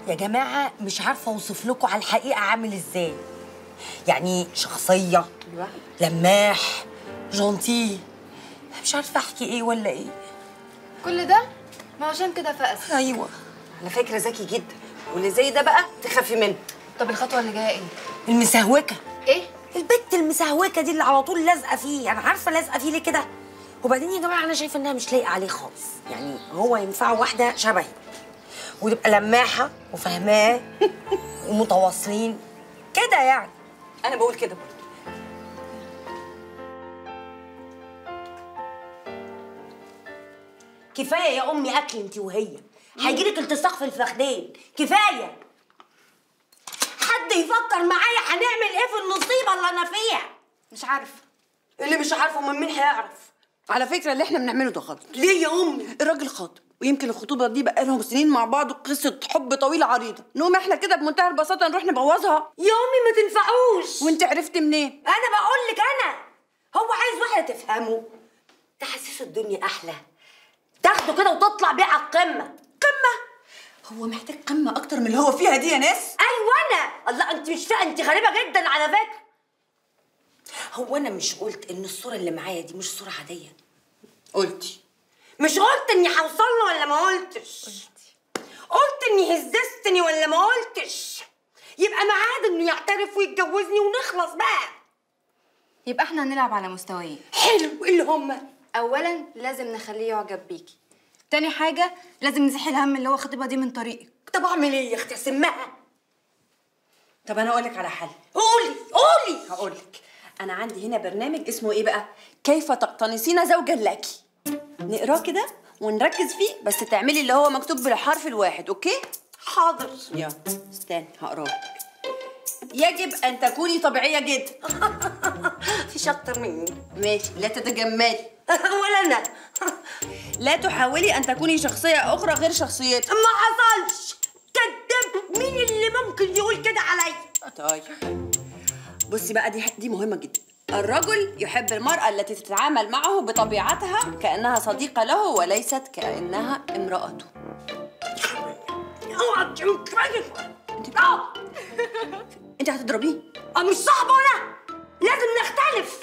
يا جماعه مش عارفه اوصف لكم على الحقيقه عامل ازاي. يعني شخصيه لماح جونتي، مش عارفه احكي ايه ولا ايه. كل ده ما عشان كده فقس. ايوه على فكره ذكي جدا، واللي زي ده بقى تخافي منه. طب الخطوه اللي جايه ايه؟ المسهوكه. ايه؟ البت المسهوكه دي اللي على طول لازقه فيه، انا عارفه لازقه فيه ليه كده. وبعدين يا جماعه انا شايفه انها مش لايقه عليه خالص، يعني هو ينفع واحده شبهي وتبقى لماحه وفاهماه ومتواصلين كده يعني. انا بقول كده برضه. كفايه يا امي اكل انت وهي، هيجيلك التصاق في الفخدين. كفايه. حد يفكر معايا هنعمل ايه في النصيبه اللي انا فيها؟ مش عارفه. اللي مش عارفه من مين هيعرف؟ على فكره اللي احنا بنعمله ده غلط. ليه يا امي؟ الراجل خاطب، ويمكن الخطوبه دي بقى لهم سنين مع بعض وقصه حب طويله عريضه، نقوم احنا كده بمنتهى البساطه نروح نبوظها. يا امي ما تنفعوش. وانت عرفتي منين؟ انا بقول لك هو عايز واحده تفهمه، تحسسه الدنيا احلى، تاخده كده وتطلع بيه على القمه. قمه؟ هو محتاج قمه اكتر من اللي هو فيها دي يا ناس؟ ايوه انا. الله انت مش فاهمه، انت غريبه جدا على فكره. هو انا مش قلت ان الصوره اللي معايا دي مش صوره عاديه؟ قلتي. مش قلت اني هوصل له ولا ما قلتش؟ قلت اني هززتني ولا ما قلتش؟ يبقى ميعاد انه يعترف ويتجوزني ونخلص بقى. يبقى احنا هنلعب على مستويين. حلو. اللي هما اولا لازم نخليه يعجب بيكي، تاني حاجه لازم نزيح الهم اللي هو خطيبها دي من طريقك. طب اعمل ايه يا اختي؟ اسمها. طب انا اقول لك على حل. قولي. هقول لك، انا عندي هنا برنامج اسمه ايه بقى؟ كيف تقتنصين زوجا لك. نقراه كده ونركز فيه، بس تعملي اللي هو مكتوب بالحرف الواحد. اوكي؟ حاضر. يلا استني هقراه. يجب ان تكوني طبيعيه جدا. مفيش اكتر مني. ماشي. لا تتجملي. ولا انا. لا تحاولي ان تكوني شخصيه اخرى غير شخصيتك. ما حصلش. كداب. مين اللي ممكن يقول كده عليا؟ طيب بصي بقى، دي مهمه جدا. الرجل يحب المرأة التي تتعامل معه بطبيعتها كأنها صديقة له وليست كأنها امرأته. اوعى انت هتضربيه؟ مش صاحبه انا، لازم نختلف.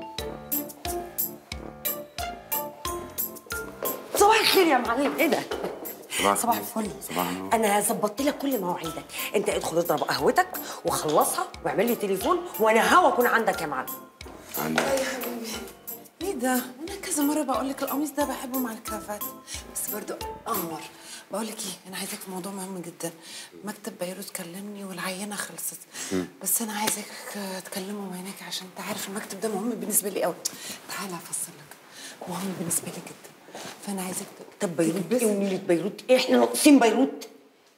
صباح الخير يا معلم. ايه ده؟ صباح الفل. صباح النور. انا ظبطت لك كل مواعيدك، انت ادخل اضرب قهوتك وخلصها واعمل لي تليفون وانا هوا اكون عندك يا معلم. عندك. يا حبيبي ايه ده؟ انا كذا مره بقول لك القميص ده بحبه مع الكرافات، بس برضو قمر. بقول لك ايه، انا عايزاك في موضوع مهم جدا. مكتب بيروت كلمني والعينه خلصت، بس انا عايزاك تكلمهم هناك عشان انت عارف المكتب ده مهم بالنسبه لي قوي. تعالى افصل لك، مهم بالنسبه لي جدا، فانا عايزاك. طب بيروت ايه ونيلة بيروت ايه؟ احنا ناقصين بيروت؟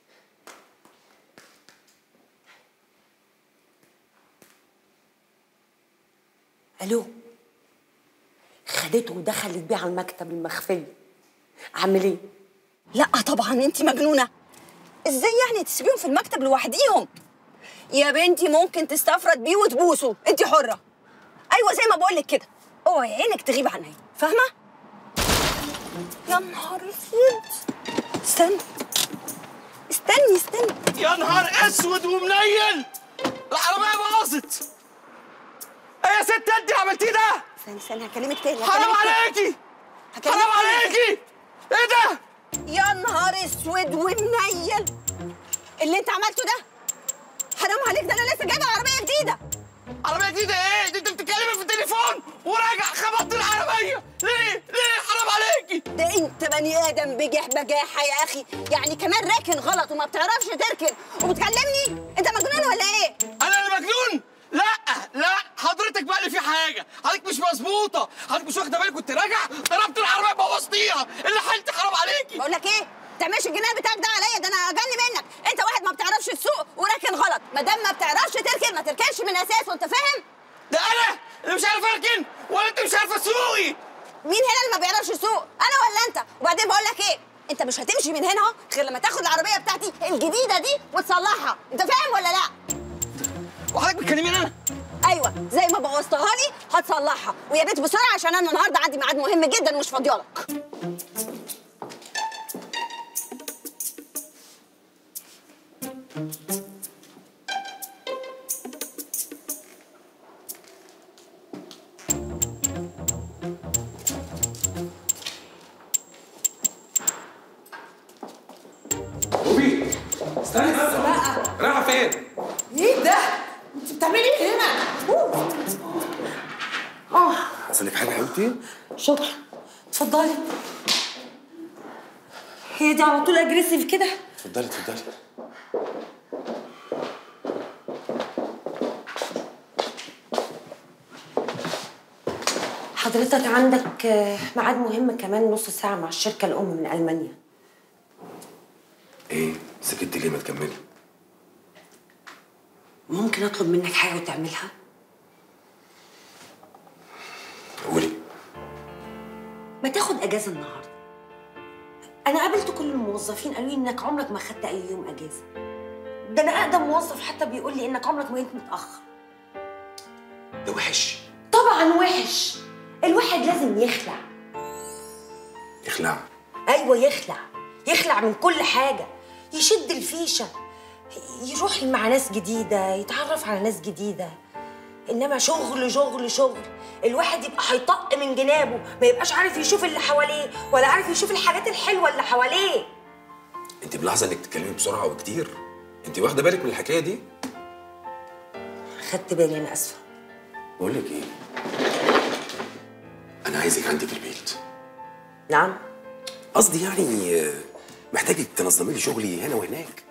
الو. خدته ودخلت بيه على المكتب المخفي. اعمل ايه؟ لا طبعا انت مجنونه. ازاي يعني تسيبيهم في المكتب لوحديهم؟ يا بنتي ممكن تستفرد بيه وتبوسه، انت حره. ايوه زي ما بقول لك كده، اوعي عينك تغيب عنها، فاهمه؟ يا نهار اسود. استني يا نهار اسود ومنيل، العربيه باظت. ايه يا ست انت عملتيه ده؟ استني هكلمك تاني. حرام عليكي، حرام عليكي. ايه ده؟ يا نهار اسود ومنيل اللي انت عملته ده. حرام عليك، ده انا لسه جايبه عربيه جديده. عربيه جديده ايه؟ انت بتتكلمي في التليفون وراجع خبطت العربيه. ليه حرام عليكي؟ ده انت بني ادم بجح بجاحه يا اخي، يعني كمان راكن غلط وما بتعرفش تركن وبتكلمني؟ انت مجنون ولا ايه؟ انا اللي مجنون؟ لا حضرتك بقى اللي في حاجه، حضرتك مش مظبوطه، حضرتك مش واخده بالك. كنت راجع ضربت العربيه بوظتيها، اللي حالتي حرام عليكي. بقول لك ايه، ما تعملش الجنان بتاعك ده عليا، ده انا اجل منك. انت واحد ما بتعرفش تسوق وراكن غلط، ما دام ما بتعرفش تركن ما تركنش من اساس، وانت فاهم؟ ده انا اللي مش عارف اركن ولا انت مش عارفه تسوقي؟ مين هنا اللي ما بيعرفش يسوق؟ انا ولا انت؟ وبعدين بقول لك ايه، انت مش هتمشي من هنا غير لما تاخد العربيه بتاعتي الجديده دي وتصلحها، انت فاهم ولا لا؟ وحضرتك بتكلميني انا؟ ايوه زي ما بوظتها لي هتصلحها، ويا ريت بسرعه عشان انا النهارده عندي ميعاد مهم جدا ومش فاضيالك. روبي استني بقى، رايحه فين؟ ايه ده؟ انت بتعملي ايه هنا؟ حصل لك حاجه يا حبيبتي؟ شكرا، اتفضلي. هي دي على طول اجريسيف كده؟ اتفضلي اتفضلي. حضرتك عندك ميعاد مهم كمان نص ساعة مع الشركة الأم من ألمانيا. ايه سكتي ليه؟ ما تكملي. ممكن أطلب منك حاجة وتعملها؟ قولي. ما تاخد أجازة النهاردة. أنا قابلت كل الموظفين قالوا لي إنك عمرك ما خدت أي يوم أجازة. ده أنا أقدم موظف حتى بيقول لي إنك عمرك ما جيت متأخر. ده وحش. طبعا وحش. الواحد لازم يخلع. يخلع؟ ايوه يخلع، يخلع من كل حاجه، يشد الفيشه، يروح مع ناس جديده، يتعرف على ناس جديده. انما شغل شغل شغل، الواحد يبقى هيطق من جنابه، ما يبقاش عارف يشوف اللي حواليه ولا عارف يشوف الحاجات الحلوه اللي حواليه. انت ملاحظه انك تتكلمي بسرعه وكتير؟ انت واخده بالك من الحكايه دي؟ خدت بالي، انا اسفه. بقول لك ايه، انا عايزك عندي في البيت. نعم؟ قصدي يعني محتاجك تنظمي لي شغلي هنا وهناك.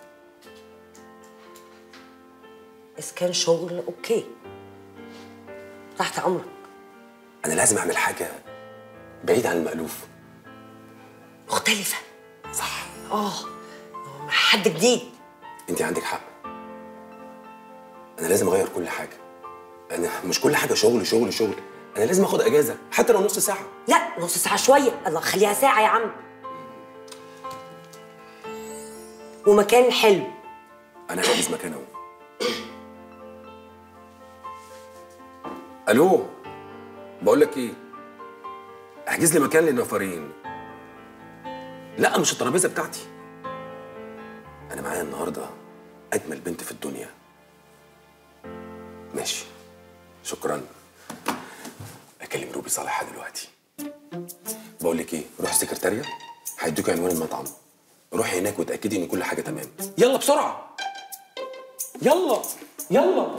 اذا كان شغل اوكي، تحت امرك. انا لازم اعمل حاجه بعيد عن المألوف، مختلفه. صح. مع حد جديد. انت عندك حق، انا لازم اغير كل حاجه. انا مش كل حاجه شغل شغل شغل، انا لازم اخد اجازه حتى لو نص ساعه. لا، نص ساعه شويه، الله خليها ساعه يا عم. ومكان حلو. انا عايز مكان اهو. الو، بقول لك ايه، احجز لي مكان للنفرين. لا مش الترابيزه بتاعتي، انا معايا النهارده اجمل بنت في الدنيا. ماشي، شكرا. اكلم روبي صالحها دلوقتي. بقول لك ايه، روح السكرتاريه هيدوكي عنوان المطعم، روحي هناك وتاكدي ان كل حاجه تمام. يلا بسرعه، يلا يلا.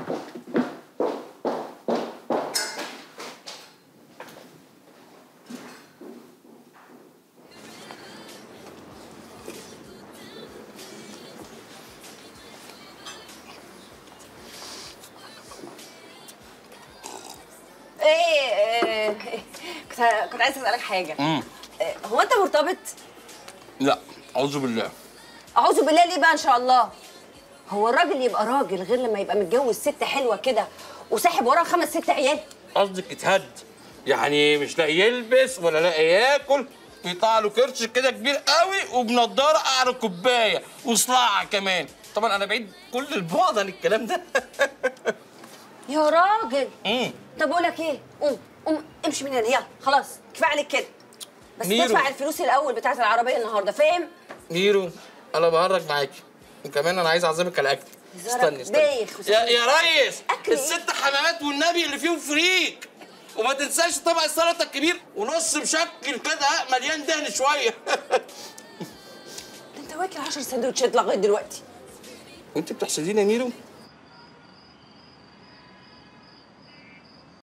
كنت عايزه اسالك حاجه. هو انت مرتبط؟ لا اعوذ بالله. اعوذ بالله ليه بقى ان شاء الله؟ هو الراجل يبقى راجل غير لما يبقى متجوز ست حلوه كده وساحب وراها 5 6 عيال؟ قصدك اتهد، يعني مش لاقي يلبس ولا لاقي ياكل، يطلع له كرش كده كبير قوي وبنضاره قعر كوبايه وصلاعه كمان. طبعا انا بعيد كل البعد عن الكلام ده. يا راجل. طب اقول لك ايه، قوم امشي من هنا، يلا خلاص كفايه عليك كده. بس ميرو، تدفع الفلوس الاول بتاعت العربيه النهارده، فاهم؟ ميرو انا بهرج معاكي، وكمان انا عايز اعزمك على اكل. استني بايخ يا ريس، أكل إيه؟ الست حمامات والنبي اللي فيهم فريك، وما تنساش طبق السلطه الكبير ونص مشكل كده مليان دهن شويه. انت واكل 10 سندوتشات لغايه دلوقتي. وانت بتحسديني يا ميرو؟